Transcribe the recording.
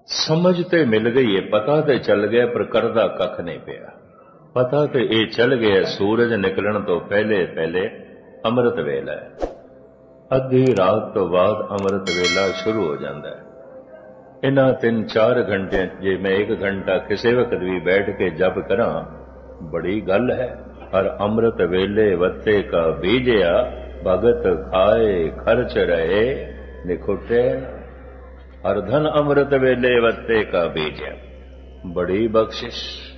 समझ ते मिल गई है, पता ते चल गया पर करदा कख नहीं पिया। पता ते ये चल गया सूरज निकलण तो पहले पहले अमृत वेला है। अद्धी रात तो बाद अमृत वेला शुरू हो जाता है। इन्हां 3-4 घंटे जे मैं 1 घंटा किसी वक्त भी बैठ के जप करा बड़ी गल है। हर अमृत वेले वत्ते का बीजया, भगत खाए खर्च रहे निखुटे। हर धन अमृत वेले वत्ते का बीजया, बड़ी बख्शिश।